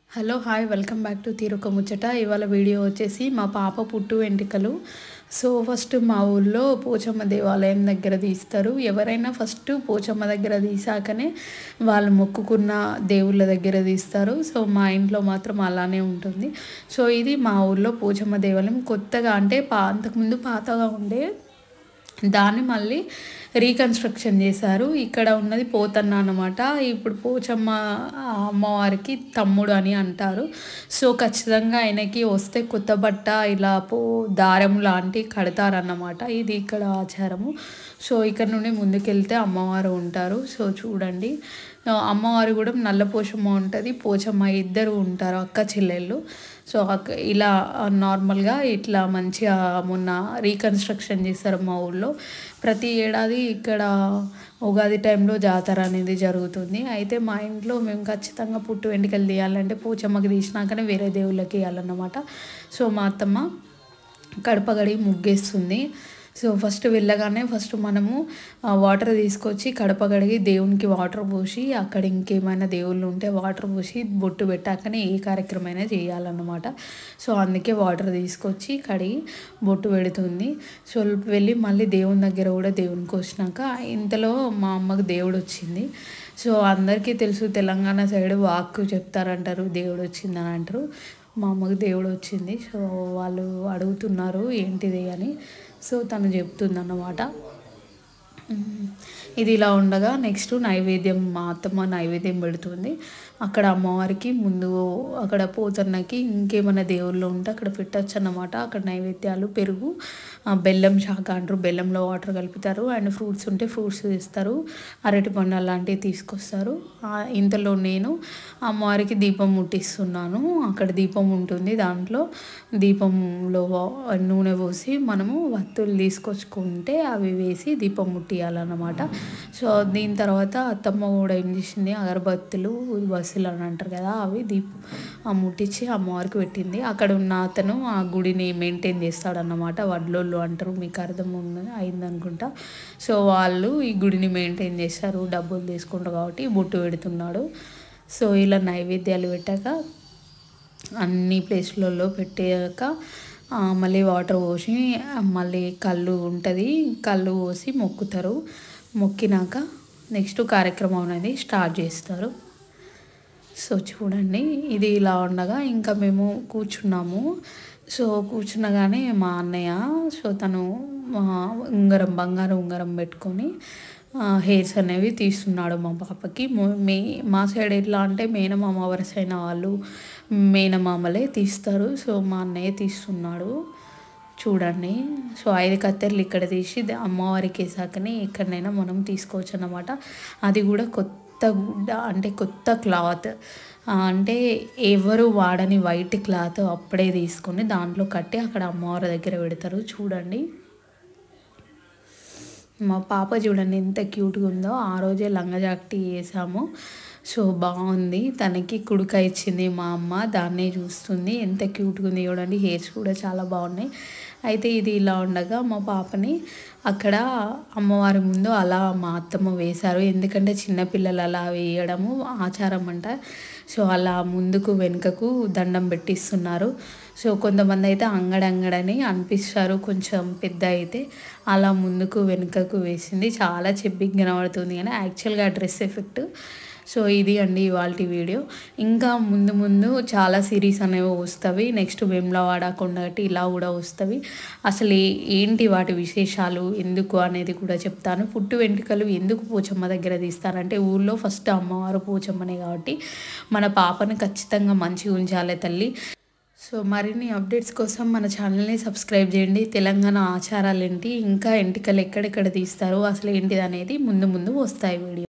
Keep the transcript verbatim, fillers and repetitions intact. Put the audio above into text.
Hello hi welcome back to తీరొక ముచ్చట. ఇవాళ వీడియో వచ్చేసి మా పాప పుట్టు వెంట్రుకలు. సో ఫస్ట్ మా ఊళ్ళో పోచమ్మ దేవాలయం దగ్గర తీస్తారు. ఎవరైనా ఫస్ట్ పోచమ్మ దగ్గర తీసాకనే వాళ్ళు మొక్కుకున్న దేవుళ్ళ దగ్గర తీస్తారు. సో మా ఇంట్లో మాత్రం అలానే ఉంటుంది. సో ఇది మా ఊళ్ళో పోచమ్మ దేవాలయం కొత్తగా, అంటే పా అంతకుముందు పాతగా ఉండే దాన్ని మళ్ళీ రీకన్స్ట్రక్షన్ చేశారు. ఇక్కడ ఉన్నది పోతన్న అన్నమాట. ఇప్పుడు పోచమ్మ అమ్మవారికి తమ్ముడు అని అంటారు. సో ఖచ్చితంగా ఆయనకి వస్తే కొత్త బట్ట ఇలా పో దారం లాంటి కడతారన్నమాట. ఇది ఇక్కడ ఆచారము. సో ఇక్కడ నుండి ముందుకెళ్తే అమ్మవారు ఉంటారు. సో చూడండి, అమ్మవారు కూడా నల్ల పోచమ్మ ఉంటుంది, పోచమ్మ ఇద్దరు ఉంటారు, అక్క చెల్లెళ్ళు. సో అక్క ఇలా నార్మల్గా ఇట్లా మంచిగా మొన్న రీకన్స్ట్రక్షన్ చేస్తారు మా ఊళ్ళో. ప్రతి ఏడాది ఇక్కడ ఉగాది టైంలో జాతర అనేది జరుగుతుంది. అయితే మా ఇంట్లో మేము ఖచ్చితంగా పుట్టు వెంట్రుకలు తీయాలంటే పోచమ్మకి తీసినాకనే వేరే దేవుళ్ళకి వేయాలన్నమాట. సో మా అత్తమ్మ కడప కడిగి ముగ్గేస్తుంది. సో ఫస్ట్ వెళ్ళగానే ఫస్ట్ మనము వాటర్ తీసుకొచ్చి కడప కడిగి దేవునికి వాటర్ పోసి, అక్కడ ఇంకేమైనా దేవుళ్ళు ఉంటే వాటర్ పోసి బొట్టు పెట్టాకనే ఏ కార్యక్రమమైనా చేయాలన్నమాట. సో అందుకే వాటర్ తీసుకొచ్చి కడిగి బొట్టు పెడుతుంది. సో వెళ్ళి మళ్ళీ దేవుని దగ్గర కూడా దేవునికి వచ్చినాక ఇంతలో మా అమ్మకు దేవుడు వచ్చింది. సో అందరికీ తెలుసు, తెలంగాణ సైడ్ వాక్కు చెప్తారంటారు, దేవుడు వచ్చిందని అంటారు. మా అమ్మకు దేవుడు వచ్చింది. సో వాళ్ళు అడుగుతున్నారు ఏంటిది అని. సో తను చెప్తుంది అన్నమాట. ఇది ఇలా ఉండగా నెక్స్ట్ నైవేద్యం, మా అత్తమ్మ నైవేద్యం పెడుతుంది. అక్కడ అమ్మవారికి ముందు అక్కడ పోతన్నకి ఇంకేమైనా దేవుళ్ళు ఉంటే అక్కడ పెట్టచ్చు అన్నమాట. అక్కడ నైవేద్యాలు పెరుగు, బెల్లం శాఖ అంటారు, బెల్లంలో వాటర్ కలుపుతారు. అండ్ ఫ్రూట్స్ ఉంటే ఫ్రూట్స్ ఇస్తారు, అరటి పండు అలాంటివి తీసుకొస్తారు. ఇంతలో నేను అమ్మవారికి దీపం ముట్టిస్తున్నాను. అక్కడ దీపం ఉంటుంది, దాంట్లో దీపంలో నూనె పోసి మనము వత్తులు తీసుకొచ్చుకుంటే అవి వేసి దీపం ముట్టియాలన్నమాట. సో దీని తర్వాత అత్తమ్మ కూడా ఏం చేసింది, అగరబత్తులు బస్సులు అని అంటారు కదా, అవి దీపం ముట్టించి అమ్మవారికి పెట్టింది. అక్కడ ఉన్న అతను ఆ గుడిని మెయింటైన్ చేస్తాడన్నమాట. వడ్లోళ్ళు అంటారు, మీకు అర్థం అయిందనుకుంటా. సో వాళ్ళు ఈ గుడిని మెయింటైన్ చేస్తారు, డబ్బులు తీసుకుంటారు కాబట్టి బొట్టు పెడుతున్నాడు. సో ఇలా నైవేద్యాలు పెట్టాక అన్ని ప్లేస్లలో పెట్టాక మళ్ళీ వాటర్ పోసి మళ్ళీ కళ్ళు ఉంటుంది, కళ్ళు పోసి మొక్కుతారు. మొక్కినాక నెక్స్ట్ కార్యక్రమం అనేది స్టార్ట్ చేస్తారు. సో చూడండి, ఇది ఇలా ఉండగా ఇంకా మేము కూర్చున్నాము. సో కూర్చున్నగానే మా అన్నయ్య, సో తను ఉంగరం, బంగారు ఉంగరం పెట్టుకొని హెయిర్స్ అనేవి తీస్తున్నాడు మా పాపకి. మే మా సైడ్ ఎట్లా అంటే మేనమామ వరుస అయిన వాళ్ళు మేనమామలే తీస్తారు. సో మా అన్నయ్య తీస్తున్నాడు చూడండి. సో ఐదు కత్తెరలు ఇక్కడ తీసి అమ్మవారికి వేసాకనే ఎక్కడైనా మనం తీసుకోవచ్చు అన్నమాట. అది కూడా కొత్త గుడ్డ, అంటే కొత్త క్లాత్, అంటే ఎవరు వాడని వైట్ క్లాత్ అప్పుడే తీసుకొని దాంట్లో కట్టి అక్కడ అమ్మవారి దగ్గర పెడతారు. చూడండి మా పాప చూడండి ఎంత క్యూట్గా ఉందో. ఆ రోజే లంగా జాకెట్ వేసాము. సో బాగుంది. తనకి కుడుక ఇచ్చింది మా అమ్మ, దాన్నే చూస్తుంది. ఎంత క్యూట్గా ఉంది చూడండి. హెయిర్స్ కూడా చాలా బాగున్నాయి. అయితే ఇది ఇలా ఉండగా మా పాపని అక్కడ అమ్మవారి ముందు అలా మా అత్తమ్మ వేశారు. ఎందుకంటే చిన్నపిల్లలు అలా వేయడము ఆచారం అంట. సో అలా ముందుకు వెనుకకు దండం పెట్టిస్తున్నారు. సో కొంతమంది అయితే అంగడంగడని అనిపిస్తారు కొంచెం పెద్ద అయితే. అలా ముందుకు వెనుకకు వేసింది. చాలా చెబ్బిగా కనబడుతుంది కానీ యాక్చువల్గా డ్రెస్ ఎఫెక్ట్. సో ఇది అండి ఇవాళ వీడియో. ఇంకా ముందు ముందు చాలా సిరీస్ అనేవి వస్తాయి. నెక్స్ట్ వేములవాడ, కొండగట్టి ఇలా కూడా వస్తాయి. అసలు ఏంటి వాటి విశేషాలు ఎందుకు అనేది కూడా చెప్తాను. పుట్టు వెంట్రుకలు ఎందుకు పోచమ్మ దగ్గర తీస్తారంటే ఊళ్ళో ఫస్ట్ అమ్మవారు పోచమ్మనే కాబట్టి మన పాపను ఖచ్చితంగా మంచిగా ఉంచాలి తల్లి. సో మరిన్ని అప్డేట్స్ కోసం మన ఛానల్ని సబ్స్క్రైబ్ చేయండి. తెలంగాణ ఆచారాలు ఏంటి, ఇంకా వెంట్రుకలు ఎక్కడెక్కడ తీస్తారు, అసలు ఏంటిది అనేది ముందు ముందు వస్తాయి వీడియో.